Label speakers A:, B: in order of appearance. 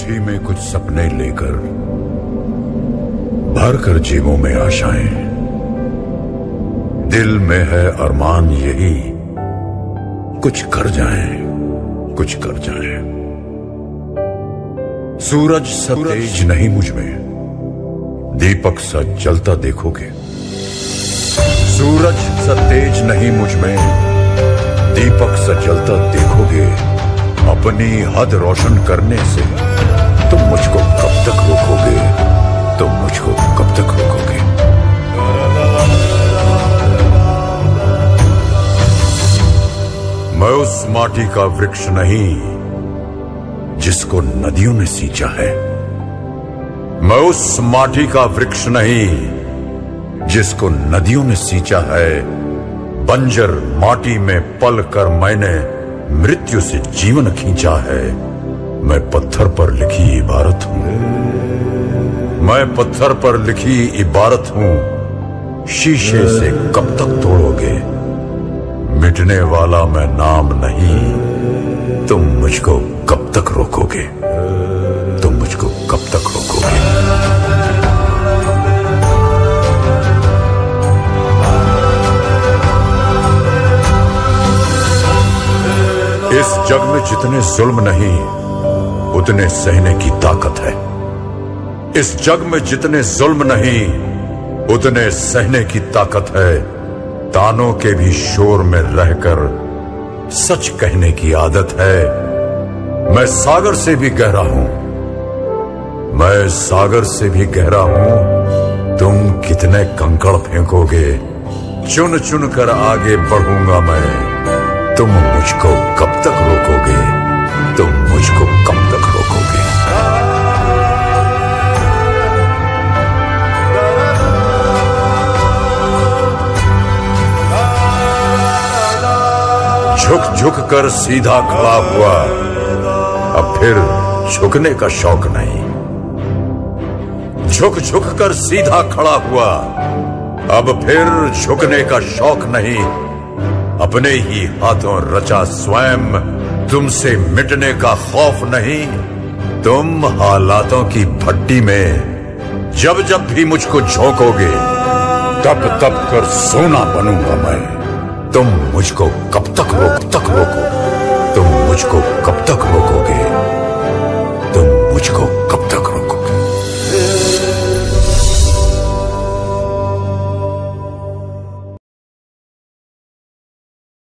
A: मुट्ठी में कुछ सपने लेकर भर कर जेबों में आशाएं, दिल में है अरमान यही कुछ कर जाएं, कुछ कर जाएं। सूरज सा तेज नहीं मुझ में, दीपक सा जलता देखोगे। सूरज सा तेज नहीं मुझ में, दीपक सा जलता देखोगे। अपनी हद रोशन करने से तुम मुझको कब तक रोकोगे, तुम मुझको कब तक रोकोगे। मैं उस माटी का वृक्ष नहीं जिसको नदियों ने सींचा है। मैं उस माटी का वृक्ष नहीं जिसको नदियों ने सींचा है। बंजर माटी में पल कर मैंने मृत्यु से जीवन खींचा है। मैं पत्थर पर लिखी इबारत हूं, मैं पत्थर पर लिखी इबारत हूं। शीशे से कब तक तोड़ोगे, मिटने वाला मैं नाम नहीं। तुम मुझको कब तक रोकोगे, तुम मुझको कब तक रोकोगे। इस जग में जितने जुल्म नहीं उतने सहने की ताकत है। इस जग में जितने जुल्म नहीं उतने सहने की ताकत है। तानों के भी शोर में रहकर सच कहने की आदत है। मैं सागर से भी गहरा हूं, मैं सागर से भी गहरा हूं। तुम कितने कंकड़ फेंकोगे, चुन चुन कर आगे बढ़ूंगा मैं। तुम मुझको कब तक रोकोगे, तुम मुझको कब तक रोकोगे। झुक झुक कर सीधा खड़ा हुआ, अब फिर झुकने का शौक नहीं। झुक झुक कर सीधा खड़ा हुआ, अब फिर झुकने का शौक नहीं। अपने ही हाथों रचा स्वयं, तुमसे मिटने का खौफ नहीं। तुम हालातों की भट्टी में जब जब भी मुझको झोंकोगे, तब तब कर सोना बनूंगा मैं। तुम मुझको कब तक रोको, तुम मुझको कब तक रोकोगे, तुम मुझको कब तक